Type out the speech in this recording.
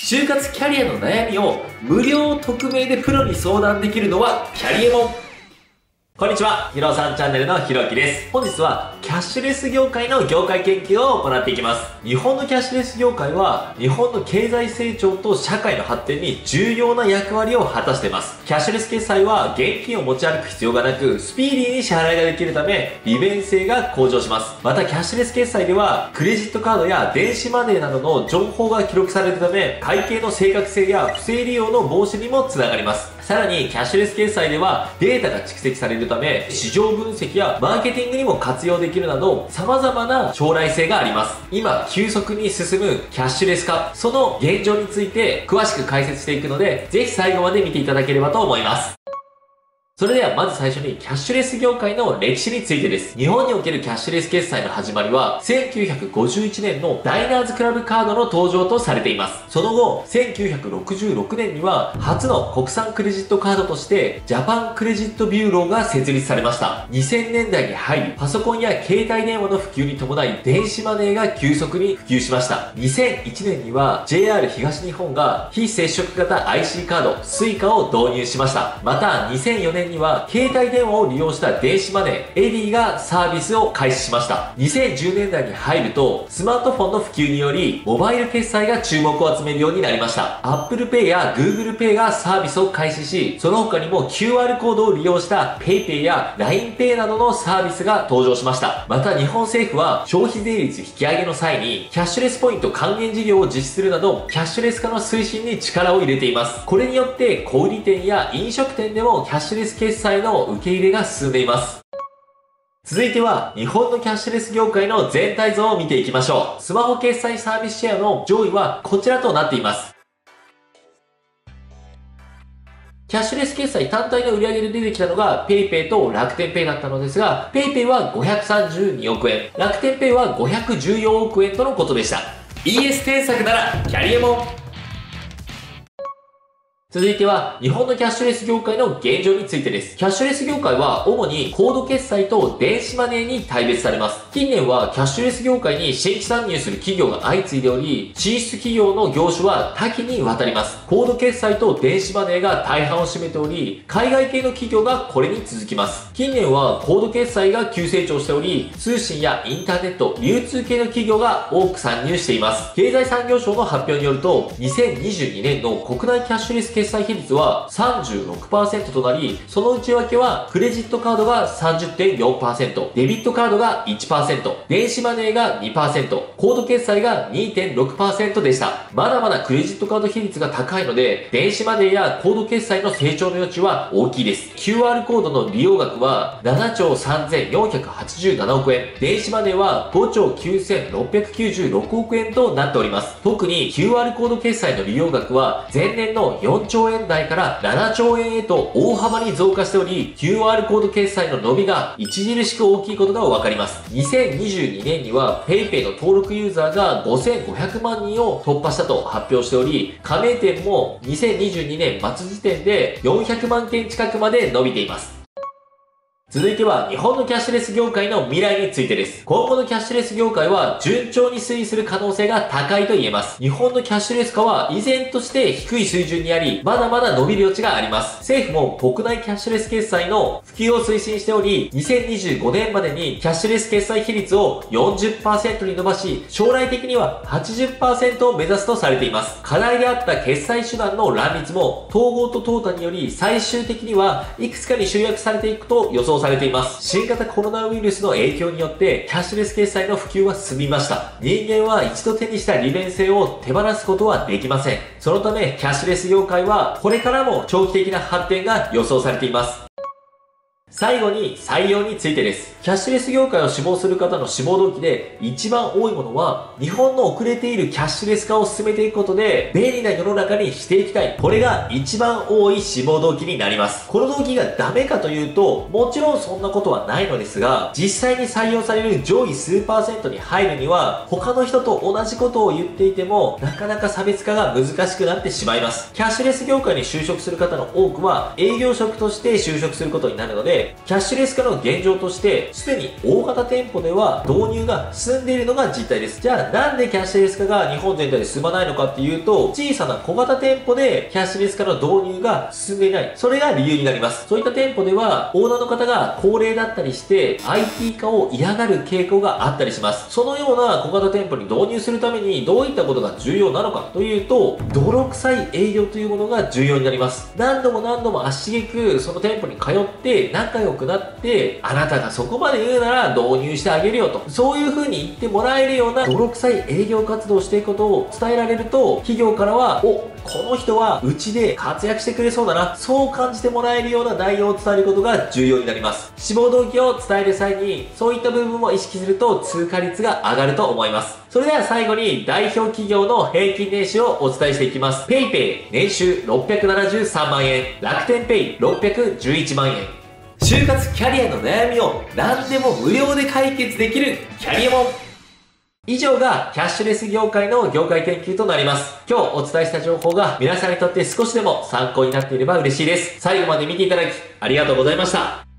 就活キャリアの悩みを無料匿名でプロに相談できるのはキャリエモン。こんにちは、ひろさんチャンネルのひろきです。本日はキャッシュレス業界の業界研究を行っていきます。日本のキャッシュレス業界は日本の経済成長と社会の発展に重要な役割を果たしています。キャッシュレス決済は現金を持ち歩く必要がなく、スピーディーに支払いができるため利便性が向上します。またキャッシュレス決済ではクレジットカードや電子マネーなどの情報が記録されるため、会計の正確性や不正利用の防止にもつながります。さらにキャッシュレス決済ではデータが蓄積されるため、市場分析やマーケティングにも活用できるなど様々な将来性があります。今急速に進むキャッシュレス化、その現状について詳しく解説していくので、ぜひ最後まで見ていただければと思います。それではまず最初にキャッシュレス業界の歴史についてです。日本におけるキャッシュレス決済の始まりは1951年のダイナーズクラブカードの登場とされています。その後1966年には初の国産クレジットカードとしてジャパンクレジットビューローが設立されました。2000年代に入りパソコンや携帯電話の普及に伴い電子マネーが急速に普及しました。2001年には JR 東日本が非接触型 IC カード Suica を導入しました。また2004年には携帯電話を利用した電子マネーエディがサービスを開始しました。2010年代に入るとスマートフォンの普及によりモバイル決済が注目を集めるようになりました。 Apple Pay や Google Pay がサービスを開始し、その他にも QR コードを利用した PayPay や LINEPay などのサービスが登場しました。また日本政府は消費税率引き上げの際にキャッシュレスポイント還元事業を実施するなどキャッシュレス化の推進に力を入れています。これによって小売店や飲食店でもキャッシュレス決済の受け入れが進んでいます。続いては日本のキャッシュレス業界の全体像を見ていきましょう。スマホ決済サービスシェアの上位はこちらとなっています。キャッシュレス決済単体の売り上げで出てきたのが PayPay と楽天Payだったのですが、PayPay は532億円、楽天Payは514億円とのことでした。 ES 添削ならキャリエモン。続いては日本のキャッシュレス業界の現状についてです。キャッシュレス業界は主にコード決済と電子マネーに大別されます。近年はキャッシュレス業界に新規参入する企業が相次いでおり、進出企業の業種は多岐にわたります。コード決済と電子マネーが大半を占めており、海外系の企業がこれに続きます。近年はコード決済が急成長しており、通信やインターネット、流通系の企業が多く参入しています。経済産業省の発表によると、2022年の国内キャッシュレス決済比率は 36% となり、その内訳はクレジットカードが 30.4%、デビットカードが 1%、電子マネーが 2%、コード決済が 2.6% でした。まだまだクレジットカード比率が高いので、電子マネーやコード決済の成長の余地は大きいです。QR コードの利用額は7兆3487億円、電子マネーは5兆9696億円となっております。特に QR コード決済の利用額は前年の4兆円台から7兆円へと大幅に増加しており、QR コード決済の伸びが著しく大きいことがわかります。2022年には PayPay の登録ユーザーが5500万人を突破したと発表しており、加盟店も2022年末時点で400万件近くまで伸びています。続いては日本のキャッシュレス業界の未来についてです。今後のキャッシュレス業界は順調に推移する可能性が高いと言えます。日本のキャッシュレス化は依然として低い水準にあり、まだまだ伸びる余地があります。政府も国内キャッシュレス決済の普及を推進しており、2025年までにキャッシュレス決済比率を 40% に伸ばし、将来的には 80% を目指すとされています。課題であった決済手段の乱立も統合と淘汰により最終的にはいくつかに集約されていくと予想されています。新型コロナウイルスの影響によってキャッシュレス決済の普及は進みました。人間は一度手にした利便性を手放すことはできません。そのためキャッシュレス業界はこれからも長期的な発展が予想されています。最後に採用についてです。キャッシュレス業界を志望する方の志望動機で一番多いものは、日本の遅れているキャッシュレス化を進めていくことで便利な世の中にしていきたい。これが一番多い志望動機になります。この動機がダメかというと、もちろんそんなことはないのですが、実際に採用される上位数%に入るには、他の人と同じことを言っていても、なかなか差別化が難しくなってしまいます。キャッシュレス業界に就職する方の多くは、営業職として就職することになるので、 で、キャッシュレス化の現状として、すでに大型店舗では導入が進んでいるのが実態です。じゃあなんでキャッシュレス化が日本全体で進まないのかっていうと、小さな小型店舗でキャッシュレス化の導入が進んでいない。それが理由になります。そういった店舗では、オーナーの方が高齢だったりして、IT 化を嫌がる傾向があったりします。そのような小型店舗に導入するためにどういったことが重要なのかというと、泥臭い営業というものが重要になります。何度も何度も足しげくその店舗に通って仲良くなって、あなたがそこまで言うなら導入してあげるよと、そういう風に言ってもらえるような泥臭い営業活動をしていくことを伝えられると、企業からは、お、この人はうちで活躍してくれそうだな、そう感じてもらえるような内容を伝えることが重要になります。志望動機を伝える際に、そういった部分を意識すると通過率が上がると思います。それでは最後に代表企業の平均年収をお伝えしていきます。PayPay 年収673万円、楽天ペイ611万円。就活キャリアの悩みを何でも無料で解決できるキャリアモン。以上がキャッシュレス業界の業界研究となります。今日お伝えした情報が皆さんにとって少しでも参考になっていれば嬉しいです。最後まで見ていただきありがとうございました。